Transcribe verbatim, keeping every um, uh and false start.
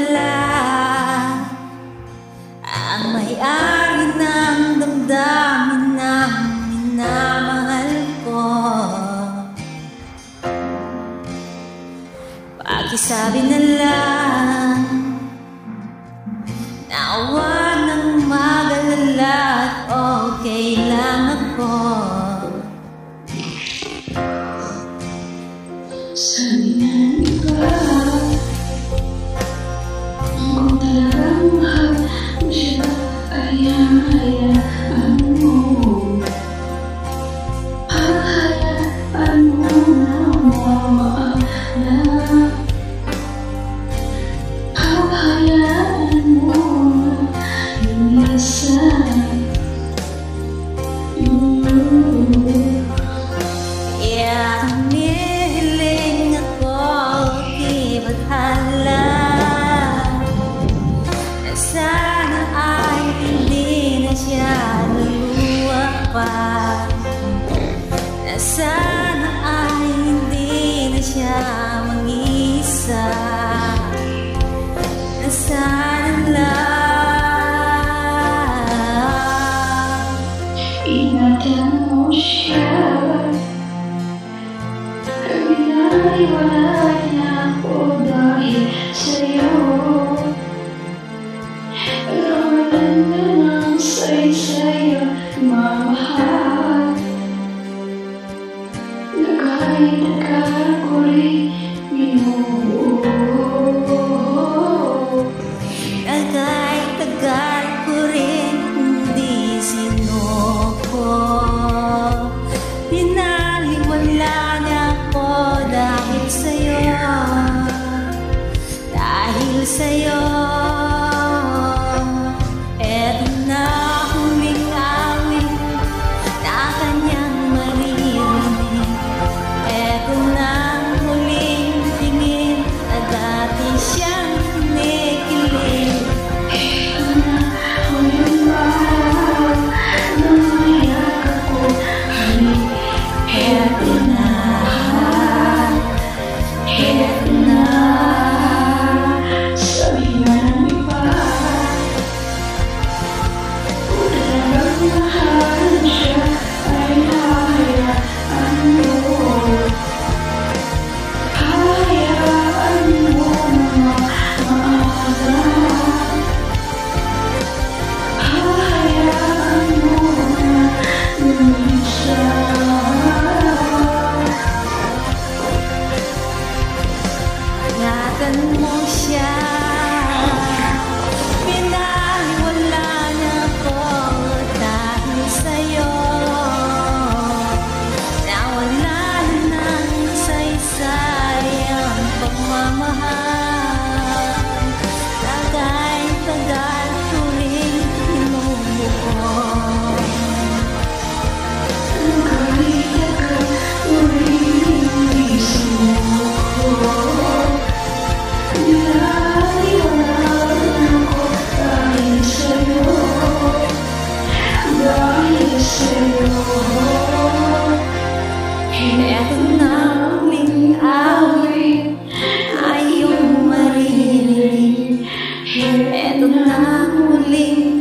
wala ang may-ari ng damdamin ng minamahal ko. Pakisabi na lang na huwag nang mag-alala at okay lang ako. Sabi ng iba, kung talagang mahal mo siya, ay hayaan mo. Hayaan mo na mawala. Hayaan mo yung isa. Yeah, humihiling ako, ibathala na sana ay hindi na siya luluwa pa, na sana ay hindi na siya mag-isa, na sana lang ingatan mo siya. Kabina'y wala na ako dahil sa'yo. Pero wala na ng say-sayo, mamahal. Na kahit akala ko rin minuo. Tagal-tagal ko rin hindi sinuko. Pinaliwala na ako dahil sa'yo, dahil sa'yo. Eto na huling awit na kanyang maririnig. Eto na huling tingin na dati siyang kinikilig. Ito na huling mahal na mayakap ko. Eto na, eto na. Sabi nga ng iba, kung talagang mahal siya, ay hayaan mo. Hayaan mo na maala. Hayaan mo na lumisa. Ingatan mo siya. Pinaliwala na ako dahil sa'yo. Nawala na ng saysay ang pagmamahal. Tagal-tagal ko rin binubuo. Kahit akal ko rin hindi sumuko. Pinaliwala ako dahil sa'yo. Dahil sa'yo. Eto na huling awit ay iyong maririnig. Eto na huling